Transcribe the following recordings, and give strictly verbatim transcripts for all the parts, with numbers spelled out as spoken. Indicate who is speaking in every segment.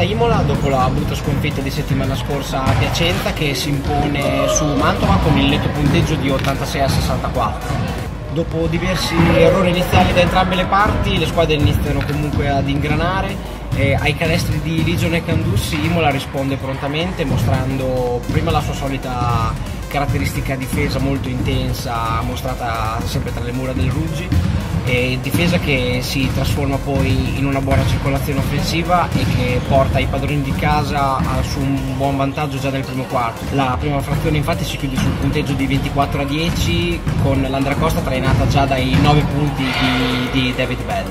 Speaker 1: tornata a Imola dopo la brutta sconfitta di settimana scorsa a Piacenza, che si impone su Mantova con il netto punteggio di ottantasei a sessantaquattro. Dopo diversi errori iniziali da entrambe le parti, le squadre iniziano comunque ad ingranare. E ai canestri di Legion e Candussi Imola risponde prontamente, mostrando prima la sua solita caratteristica difesa molto intensa, mostrata sempre tra le mura del Ruggi, e difesa che si trasforma poi in una buona circolazione offensiva e che porta i padroni di casa su un buon vantaggio già nel primo quarto. La prima frazione infatti si chiude sul punteggio di ventiquattro a dieci, con l'Andracosta trainata già dai nove punti di, di David Bell.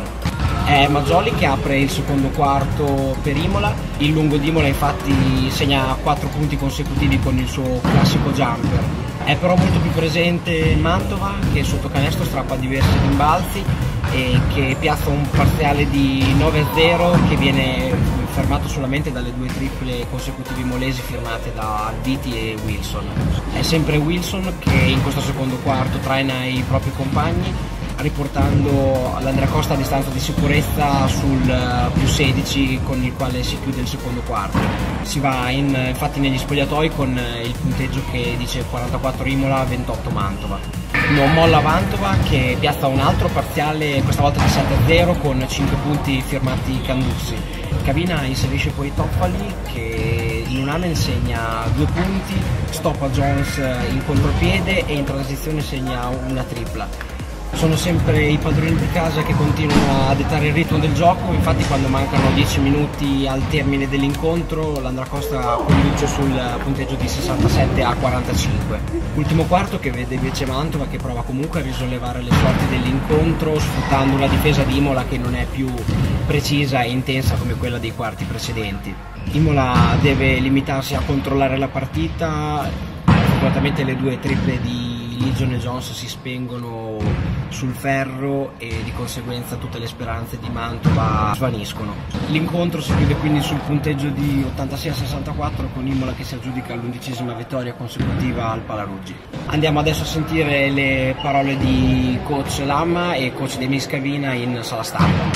Speaker 1: È Mazzoli che apre il secondo quarto per Imola. Il lungo di Imola infatti segna quattro punti consecutivi con il suo classico jumper. È però molto più presente Mantova, che sotto canestro strappa diversi rimbalzi e che piazza un parziale di nove a zero che viene fermato solamente dalle due triple consecutive imolesi firmate da Viti e Wilson. È sempre Wilson che in questo secondo quarto traina i propri compagni, riportando l'Andracosta a distanza di sicurezza sul più sedici con il quale si chiude il secondo quarto. Si va in, infatti negli spogliatoi con il punteggio che dice quarantaquattro Imola, ventotto Mantova. Non molla Mantova che piazza un altro parziale, questa volta di sette a zero, con cinque punti firmati Candussi. Cavina inserisce poi Toffali che in un anno segna due punti, stoppa Jones in contropiede e in transizione segna una tripla. Sono sempre i padroni di casa che continuano a dettare il ritmo del gioco, infatti quando mancano dieci minuti al termine dell'incontro l'Andracosta conduce sul punteggio di sessantasette a quarantacinque. Ultimo quarto che vede invece Mantova che prova comunque a risollevare le sorti dell'incontro sfruttando una difesa di Imola che non è più precisa e intensa come quella dei quarti precedenti. Imola deve limitarsi a controllare la partita, fortunatamente le due triple di Legion e Jones si spengono sul ferro e di conseguenza tutte le speranze di Mantova svaniscono. L'incontro si chiude quindi sul punteggio di ottantasei a sessantaquattro con Imola che si aggiudica l'undicesima vittoria consecutiva al Palaruggi. Andiamo adesso a sentire le parole di coach Lamma e coach Demis Cavina in sala stampa.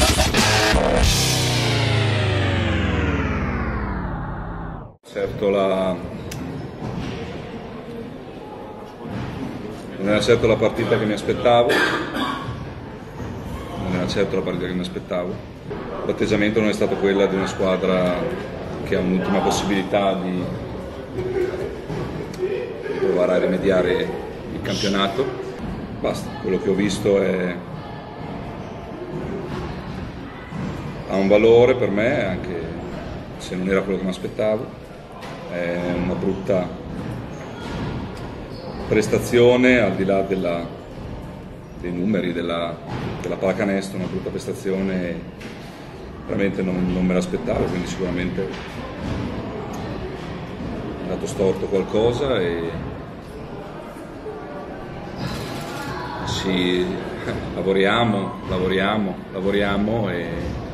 Speaker 2: Certo la Non era certo la partita che mi aspettavo, non era certo la partita che mi aspettavo. L'atteggiamento non è stato quello di una squadra che ha un'ultima possibilità di, di provare a rimediare il campionato. Basta, quello che ho visto è, ha un valore per me, anche se non era quello che mi aspettavo. È una brutta prestazione, al di là della, dei numeri della, della pallacanestro, una brutta prestazione, veramente non, non me l'aspettavo, quindi sicuramente è andato storto qualcosa e ci lavoriamo, lavoriamo, lavoriamo e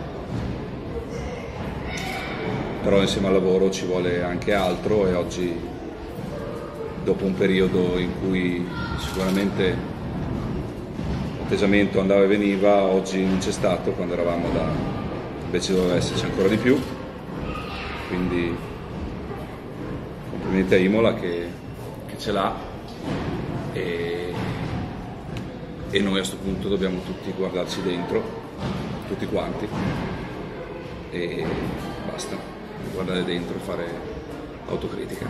Speaker 2: però insieme al lavoro ci vuole anche altro e oggi, dopo un periodo in cui sicuramente l'atteggiamento andava e veniva, oggi non c'è stato quando eravamo da, invece doveva esserci ancora di più, quindi complimenti a Imola che, che ce l'ha e, e noi a questo punto dobbiamo tutti guardarci dentro, tutti quanti, e basta, guardare dentro e fare autocritica.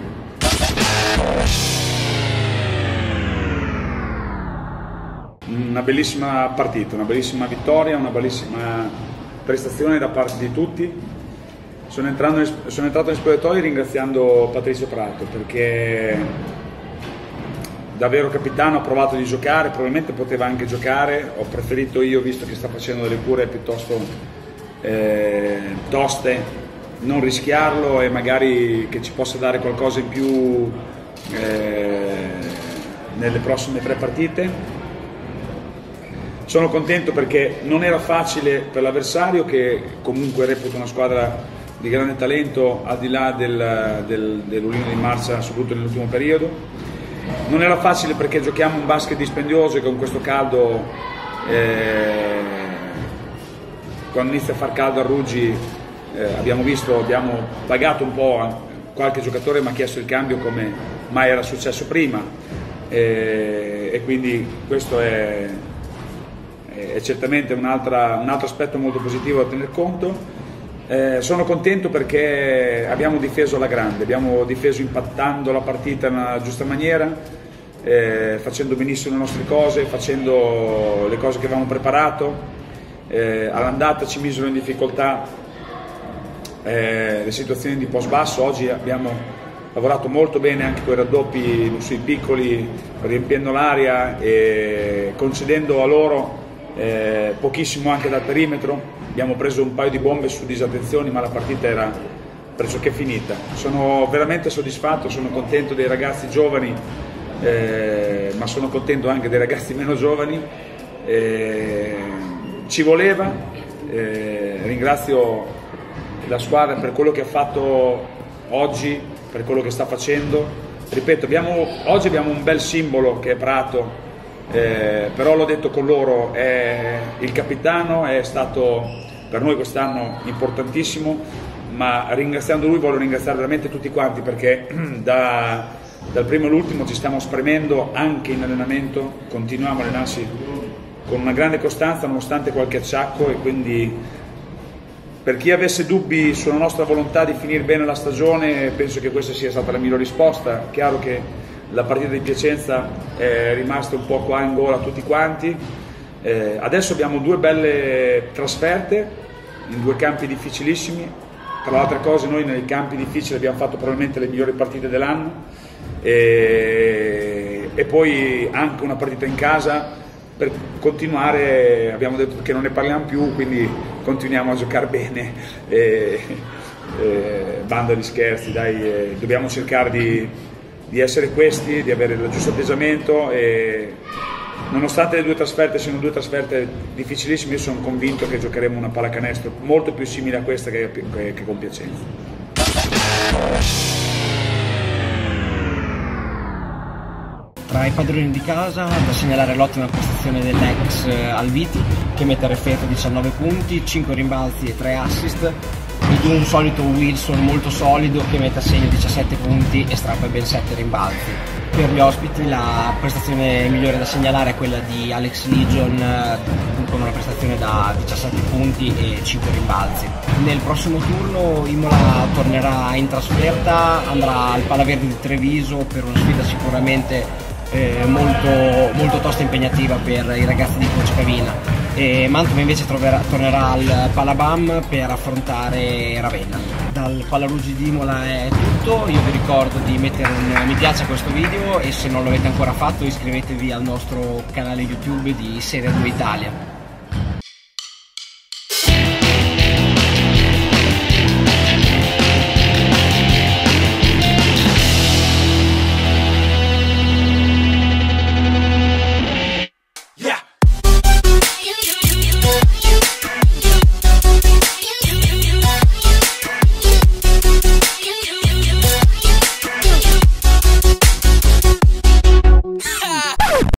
Speaker 3: Una bellissima partita, una bellissima vittoria, una bellissima prestazione da parte di tutti. Sono entrato, sono entrato in spogliatoio ringraziando Patrizio Prato perché davvero capitano, ha provato di giocare, probabilmente poteva anche giocare, ho preferito io, visto che sta facendo delle cure piuttosto eh, toste, non rischiarlo e magari che ci possa dare qualcosa in più eh, nelle prossime tre partite. Sono contento perché non era facile per l'avversario, che comunque reputo una squadra di grande talento al di là del, del, dell'Uliano di Marsa, soprattutto nell'ultimo periodo. Non era facile perché giochiamo un basket dispendioso e con questo caldo, eh, quando inizia a far caldo a Ruggi, eh, abbiamo visto, abbiamo pagato un po', qualche giocatore mi ha chiesto il cambio come mai era successo prima, eh, e quindi questo è, è certamente un, altra, un altro aspetto molto positivo da tener conto. Eh, sono contento perché abbiamo difeso alla grande, abbiamo difeso impattando la partita nella giusta maniera, eh, facendo benissimo le nostre cose, facendo le cose che avevamo preparato. Eh, all'andata ci misero in difficoltà eh, le situazioni di post basso. Oggi abbiamo lavorato molto bene anche con i raddoppi sui piccoli, riempiendo l'area e concedendo a loro eh, pochissimo anche dal perimetro. Abbiamo preso un paio di bombe su disattenzioni, ma la partita era pressoché finita. Sono veramente soddisfatto, sono contento dei ragazzi giovani, eh, ma sono contento anche dei ragazzi meno giovani. Eh, ci voleva, eh, ringrazio la squadra per quello che ha fatto oggi, per quello che sta facendo. Ripeto, abbiamo, oggi abbiamo un bel simbolo che è Prato. Eh, però l'ho detto con loro, è il capitano, è stato per noi quest'anno importantissimo, ma ringraziando lui voglio ringraziare veramente tutti quanti, perché da, dal primo all'ultimo ci stiamo spremendo anche in allenamento, continuiamo a allenarsi con una grande costanza nonostante qualche acciacco, e quindi per chi avesse dubbi sulla nostra volontà di finire bene la stagione penso che questa sia stata la migliore risposta. Chiaro che la partita di Piacenza è rimasta un po' qua in gola a tutti quanti. Eh, adesso abbiamo due belle trasferte in due campi difficilissimi. Tra le altre cose, noi nei campi difficili abbiamo fatto probabilmente le migliori partite dell'anno, e, e poi anche una partita in casa per continuare. Abbiamo detto che non ne parliamo più, quindi continuiamo a giocare bene. E, e, banda di scherzi, dai, eh, dobbiamo cercare di di essere questi, di avere il giusto atteggiamento, e nonostante le due trasferte siano due trasferte difficilissime, io sono convinto che giocheremo una pallacanestro molto più simile a questa che, che, che con Piacenza.
Speaker 1: Tra i padroni di casa da segnalare l'ottima prestazione dell'ex Alviti, che mette a referto diciannove punti, cinque rimbalzi e tre assist, ed un solito Wilson molto solido che mette a segno diciassette punti e strappa ben sette rimbalzi. Per gli ospiti la prestazione migliore da segnalare è quella di Alex Legion, con una prestazione da diciassette punti e cinque rimbalzi. Nel prossimo turno Imola tornerà in trasferta, andrà al Palaverde di Treviso per una sfida sicuramente eh, molto, molto tosta e impegnativa per i ragazzi di Coach Cavina. E Mantova invece troverà, tornerà al Palabam per affrontare Ravenna. Dal Pallarugi di Imola è tutto, io vi ricordo di mettere un mi piace a questo video, e se non l'avete ancora fatto iscrivetevi al nostro canale YouTube di Serie due Italia.